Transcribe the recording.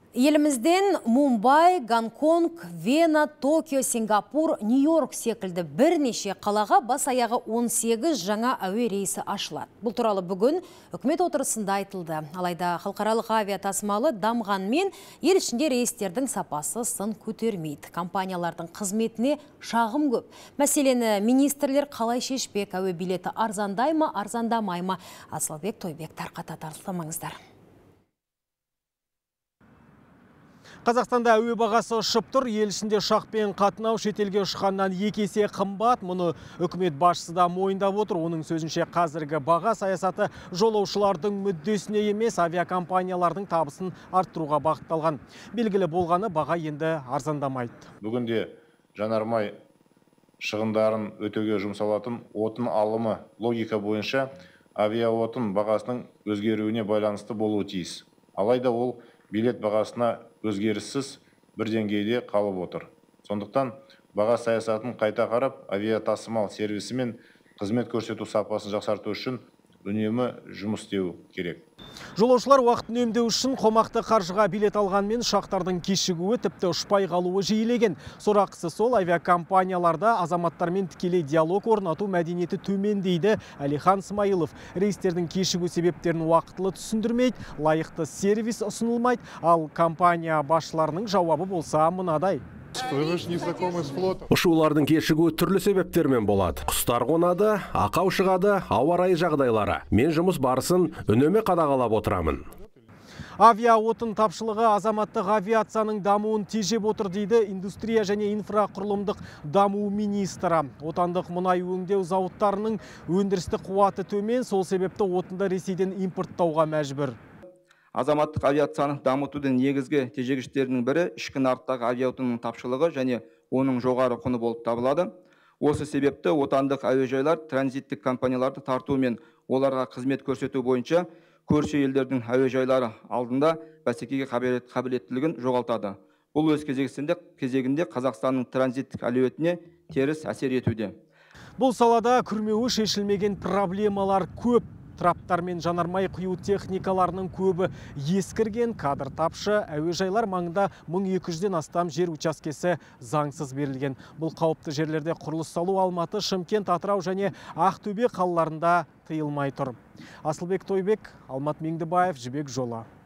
Елімізден Мумбай, Гонконг, Вена, Токио, Сингапур, Нью-Йорк секілді бірнеше қалаға бас аяғы 18 жаңа әуе рейсі ашылады. Бұл туралы бүгін үкімет отырысында айтылды. Алайда халықаралық авиа тасымалы дамғанмен ел ішінде рейстердің сапасы сын көтермейді. Компаниялардың қызметіне шағым көп. Мәселені министрлер қалай шешпек, әуе билеті арзандай ма, арзандамай ма? Асылбек Тойбек тарқатады, арзандамаңыздар. Қазақстанда әуе бағасы ұшып тұр. Ел ішінде ұшақпен қатынау шетелге ұшқаннан 2 есе қымбат. Мұны үкімет басшысы да мойындап отыр. Оның сөзінше қазіргі баға саясаты жолаушылардың мүддесіне емес, авиакомпаниялардың табысын арттыруға бағытталған. Белгілі болғаны баға енді арзандамайды. Бүгінде жанармай шығындарын өтеуге жұмсалатын отын алымы логика бойынша авиаотын бағасының өзгеруіне байланысты болуы тиіс. Алайда ол билет бағасына өзгеріссіз бір деңгейде қалып отыр. Сондықтан баға саясатын қайта қарап, авиатасымал сервисі мен қызмет көрсету сапасын жақсарту үшін үнемі жұмыс істеу керек. Жолаушылар уақытын үнемдеу үшін қомақты қаржыға билет алғанмен ұшақтардың кешігуі тіпті ұшпай қалуы жиілеген. Сорақысы сол, авиакомпанияларда азаматтармен тікелей диалог орнату мәдениеті төмен дейді Әлихан Смайылов. Рейстердің кешігу себептерін уақытылы түсіндірмейді, лайықты сервис ұсынылмайды, ал компания басшыларының жауабы болса мынадай. Ұшулардың кешігуі түрлі себептермен болады. Құстар қонады, ақау шығады, ауа райы жағдайлары. Мен жұмыс барысын үнемі қадағалап отырамын. Авиаотын тапшылығы азаматтық авиацияның дамуын тежеп отыр дейді индустрия және инфрақұрылымдық даму министрі. Отандық мұнай өңдеу зауыттарының өндірістік қуаты төмен, сол себепті отынды Ресейден импорттауға мәжбүр. Азаматтық авиацияны дамытудың негізгі тежегіштерінің бірі ішкі нарықтағы авиаотынның тапшылығы және оның жоғары құны болып табылады. Осы себепті отандық әуежайлар транзиттік компанияларды тарту мен оларға қызмет көрсету бойынша көрші елдердің әуежайлары алдында бәсекеге қабілеттілігін жоғалтады. Бұл өз кезегінде Қазақстанның транзиттік әлеуетіне теріс әсер етуде. Бұл салада күрмеуі шешілмеген проблемалар көп. Траптар мен жанармай құю техникаларының көбі ескірген, кадр тапшы, әуежайлар маңында 1200-ден астам жер учаскесі заңсыз берілген. Бұл қауіпті жерлерде құрылыс салу Алматы, Шымкент, Атырау және Ақтөбе қалаларында тыйылмай тұр. Асылбек Тойбек, Алмат Меңдібаев, Жібек жолы.